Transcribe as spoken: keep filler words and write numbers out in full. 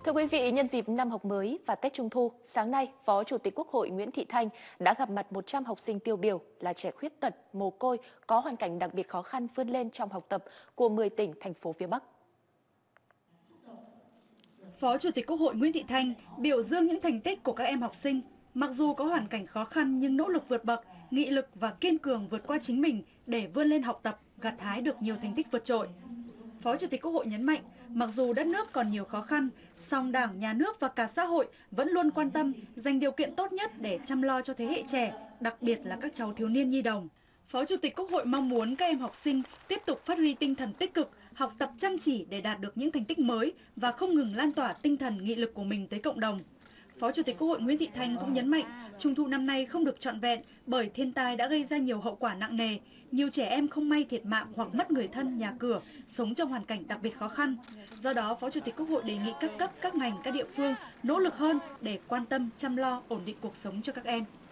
Thưa quý vị, nhân dịp năm học mới và Tết Trung thu, sáng nay, Phó Chủ tịch Quốc hội Nguyễn Thị Thanh đã gặp mặt một trăm học sinh tiêu biểu là trẻ khuyết tật, mồ côi, có hoàn cảnh đặc biệt khó khăn vươn lên trong học tập của mười tỉnh, thành phố phía Bắc. Phó Chủ tịch Quốc hội Nguyễn Thị Thanh biểu dương những thành tích của các em học sinh, mặc dù có hoàn cảnh khó khăn nhưng nỗ lực vượt bậc, nghị lực và kiên cường vượt qua chính mình để vươn lên học tập, gặt hái được nhiều thành tích vượt trội. Phó Chủ tịch Quốc hội nhấn mạnh, mặc dù đất nước còn nhiều khó khăn, song Đảng, Nhà nước và cả xã hội vẫn luôn quan tâm, dành điều kiện tốt nhất để chăm lo cho thế hệ trẻ, đặc biệt là các cháu thiếu niên nhi đồng. Phó Chủ tịch Quốc hội mong muốn các em học sinh tiếp tục phát huy tinh thần tích cực, học tập chăm chỉ để đạt được những thành tích mới và không ngừng lan tỏa tinh thần nghị lực của mình tới cộng đồng. Phó Chủ tịch Quốc hội Nguyễn Thị Thanh cũng nhấn mạnh, Trung thu năm nay không được trọn vẹn bởi thiên tai đã gây ra nhiều hậu quả nặng nề. Nhiều trẻ em không may thiệt mạng hoặc mất người thân, nhà cửa, sống trong hoàn cảnh đặc biệt khó khăn. Do đó, Phó Chủ tịch Quốc hội đề nghị các cấp, các ngành, các địa phương nỗ lực hơn để quan tâm, chăm lo, ổn định cuộc sống cho các em.